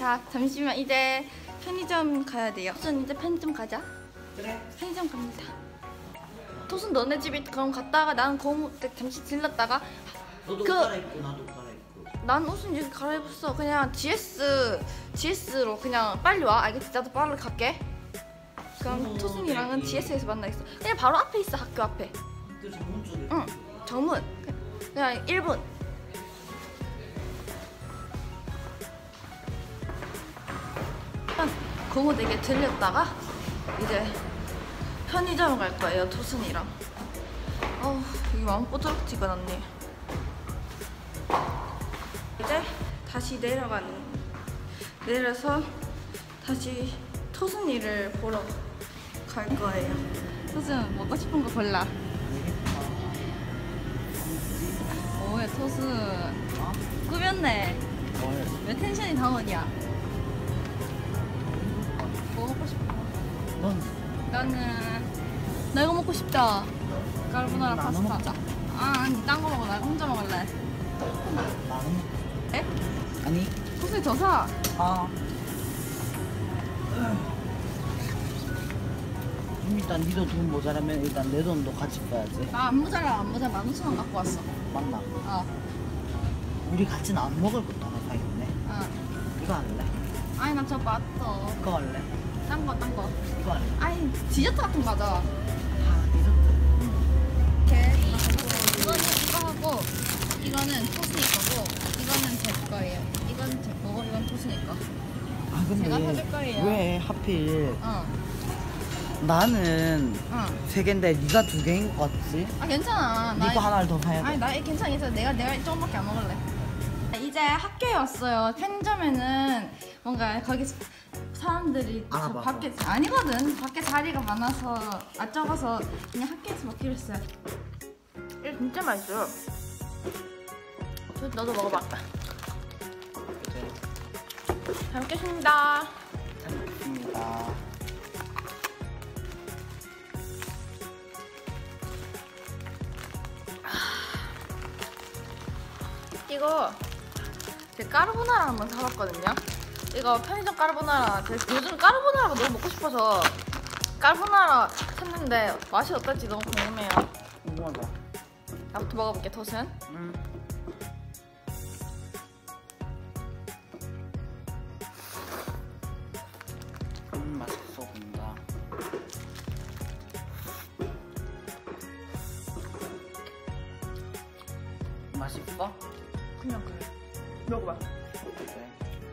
자, 잠시만 이제 편의점 가야 돼요. 토순 이제 편의점 가자. 그래. 편의점 갑니다. 토순 너네 집에 그럼 갔다가 난 거무 잠시 들렀다가 너도 옷 갈아입고 나도 옷 갈아입고. 난 옷은 이제 갈아입었어. 그냥 GS로 그냥 빨리 와. 알겠지? 나도 빨리 갈게. 그럼 토순이랑은 GS에서 만나겠어. 그냥 바로 앞에 있어. 학교 앞에. 그 정문 쪽에. 응. 정문. 그냥 1분. 고모댁에 들렸다가 이제 편의점을 갈 거예요. 토순이랑. 어우, 여기 마음 꼬드락지가 않네. 이제 다시 내려서 다시 토순이를 보러 갈 거예요. 토순 먹고 싶은 거 골라. 뭐야 토순. 꾸몄네. 왜 텐션이 다운이야? 뭐 먹고 싶어? 넌? 나는 나 이거 먹고 싶다. 까르보나라 나눠 파스타. 먹자. 아, 아니 딴 거 먹어. 나 혼자 먹을래. 나는? 에? 아니. 토순이 더 사. 아. 일단 니도 돈 모자라면 일단 내 돈도 같이 써야지. 나 안 모자라. 15,000원 갖고 왔어. 맞나? 우리 같이는 안 먹을 것도 하나 사야겠네. 이거 할래? 아니 나 저거 맞어. 이거 할래? 딴 거. 이거 할래? 아니 디저트 같은 거 하자. 아, 디저트. 오케이. 이거는 이거 하고 이거는 토순이 거고 이거는 제 거예요. 이건 제 거고 이건 토순이 거. 아 근데 제가 사줄 거예요. 왜 하필 어. 나는 어. 3개인데 네가 2개인 것 같지? 아 괜찮아. 네가 하나를 더 사야 돼. 아니 나 괜찮아. 내가 조금밖에 안 먹을래. 이제 학교에 왔어요. 편의점에는 뭔가 거기 사람들이 저 알아봐서. 밖에 아니거든. 밖에 자리가 많아서 적어서 그냥 학교에서 먹기로 했어요. 이거 진짜 맛있어요. 너도 먹어봐. 잘 먹겠습니다. 잘 먹겠습니다. 이거 제가 까르보나라 한번 사봤거든요. 이거 편의점 까르보나라. 제가 요즘 까르보나라가 너무 먹고 싶어서 까르보나라 샀는데 맛이 어떨지 너무 궁금해요. 궁금하다. 나부터 먹어볼게. 토순. 맛있어 보인다. 맛있어? 그냥 그래. 먹어봐. 그래.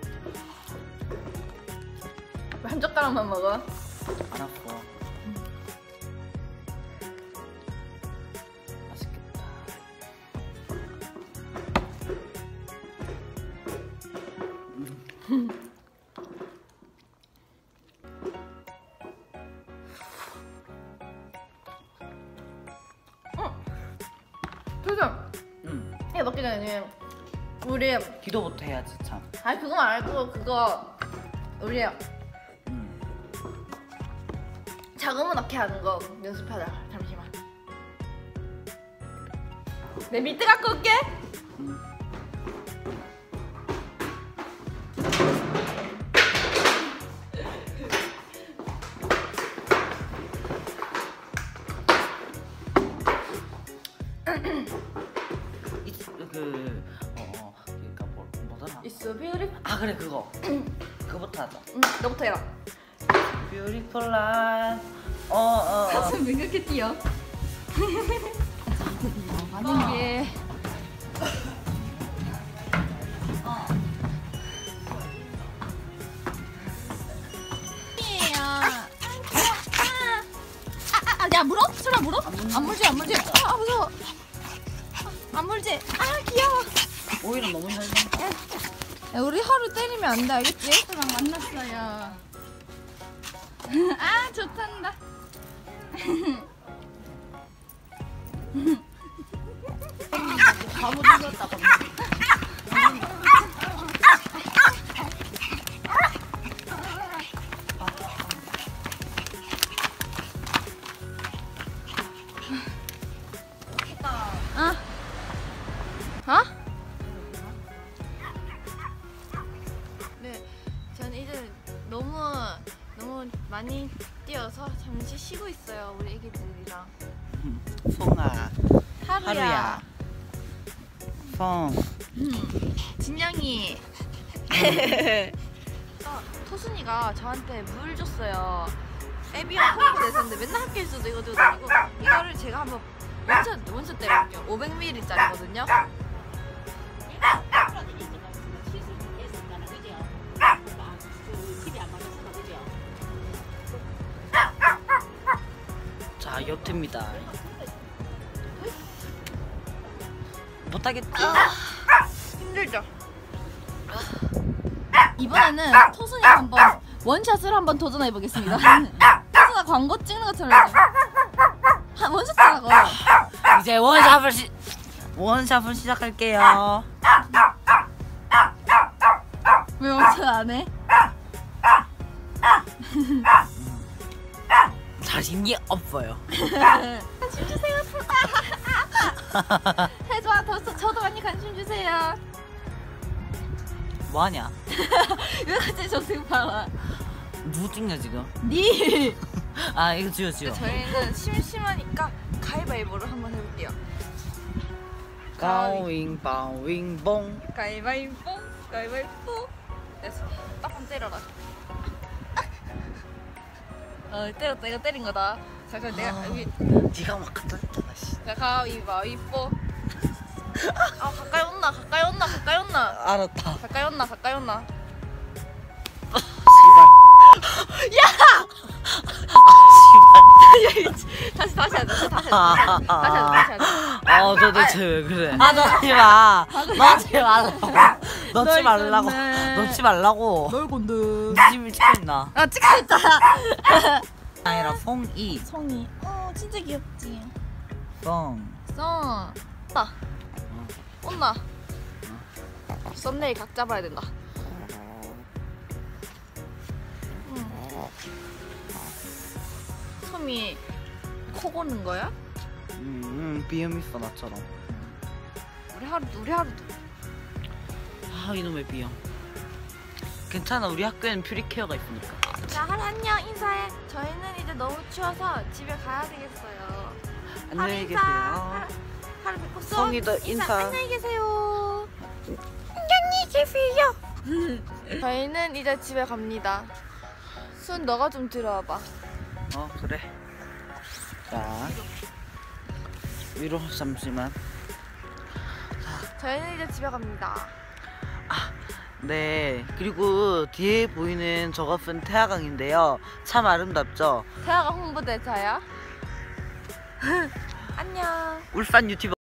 왜 한 젓가락만 먹어? 알았어. 맛있겠다. 토순. 이거 먹기 전에 우리 기도부터 해야지 참. 아니 그거 말고 그거 우리 자금은 어떻게 하는 거 연습하자. 잠시만. 내 밑에 갖고 올게. 그러니까 뭐더라? It's so beautiful. 아 그래 그거. 그거부터 하자. 너부터 해라. Beautiful life. 가슴 왜 그렇게 뛰어? 아닌 게. 야 물어? 설마 물어? 안 물지. 아 무서워. 안 물지. 아 귀여워. 오히려 너무 잘 야, 우리 하루 때리면 안 돼. 알겠지? 예스랑 만났어요. 아 좋단다. 바보 죽였다고. 많이 뛰어서 잠시 쉬고 있어요. 우리 애기들이랑. 송아, 하루야. 하루야. 송. 진영이. 토순이가 저한테 물 줬어요. 에비앙 콩쿠에서인데 맨날 학교에서도 이거 들고 다니고 이거를 제가 한번 원샷 때려볼게요. 500ml짜리거든요. 자, 요트입니다. 못하겠지? 힘들죠? 이번에는 토순이 한번 원샷을 한번 도전해 보겠습니다. 토순아 광고 찍는 것처럼 원샷 하라고. 이제 원샷을 시작할게요. 왜 원샷 안 해? 자신이 없어요. 관심 주세요. 해줘. 저도 많이 관심 주세요. 뭐하냐? 왜 갑자기 저 지금 봐라. 누구 찍냐 지금? 니. 아, 이거 지워. 저희는 심심하니까 가위바위보를 한번 해볼게요. 가윙바윙봉. 가위바위보. 됐어. 딱한 때려라. 때렸다. 이거 때린 거다. 잠깐 내가 여기. 네가 막 갖다 줬잖아. 씨. 자, 가위바위보. 아, 가까이 온나. 알았다. 가까이 온나. 씨발. 다시 하자. 도대체 왜 그래? 넣지 말라고. 넣지 말라고. 널 건데. 네 집을 찍고 있나? 아, 찍혀 있잖아. 아니라 송이. 성이. 진짜 귀엽지. 송. 온나. 썸네일 각 잡아야 된다. 솜이 코 고는 거야? 비염 있어 나처럼. 우리 하루도. 아, 이놈의 비염. 괜찮아, 우리 학교에는 퓨리케어가 있으니까. 자, 하루 안녕. 인사해. 저희는 이제 너무 추워서 집에 가야 되겠어요. 안녕히 인사. 계세요. 하루 뵙고 써. 성이도 인사. 안녕히 계세요. 안녕히 계세요. 저희는 이제 집에 갑니다. 순 너가 좀 들어와봐. 그래. 자, 위로 잠시만. 저희는 이제 집에 갑니다. 네, 그리고 뒤에 보이는 저것은 태화강인데요. 참 아름답죠? 태아가 홍보대사야. 안녕. 울산 유튜버